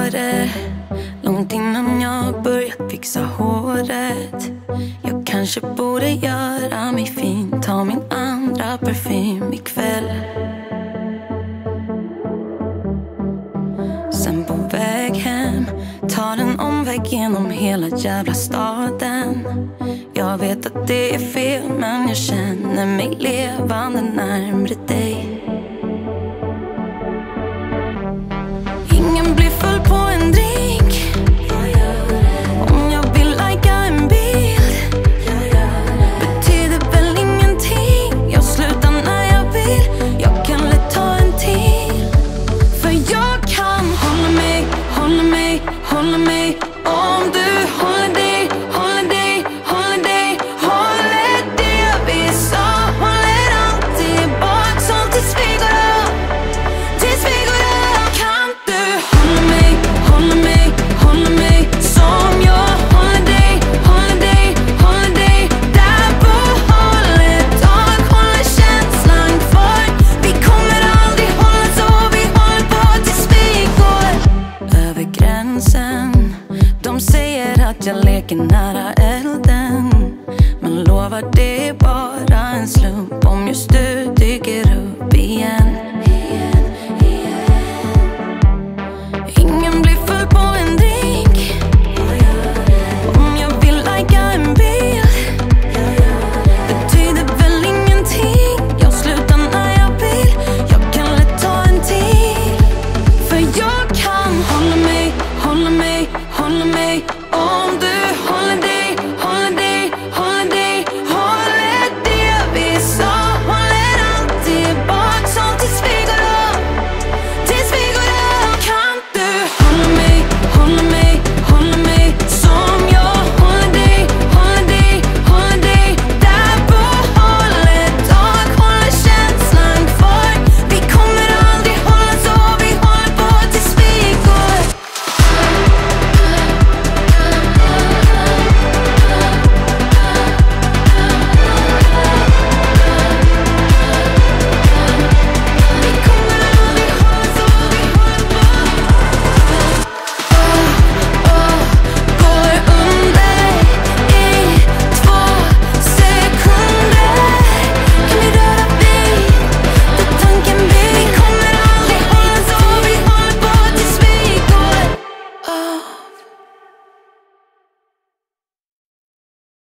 det långt innan jag börjat fixa håret. Jag kanske borde göra mig fin, ta min andra parfym ikväll. Sen på väg hem, tar en omväg genom hela jävla staden. Jag vet att det är fel, men jag känner mig levande närmare dig. Ingen blir full på en drink. Om jag vill lajka en bild, betyder väl ingenting. Jag slutar när jag vill, jag kan lätt ta en till. För jag kan hålla mig, hålla mig, hålla mig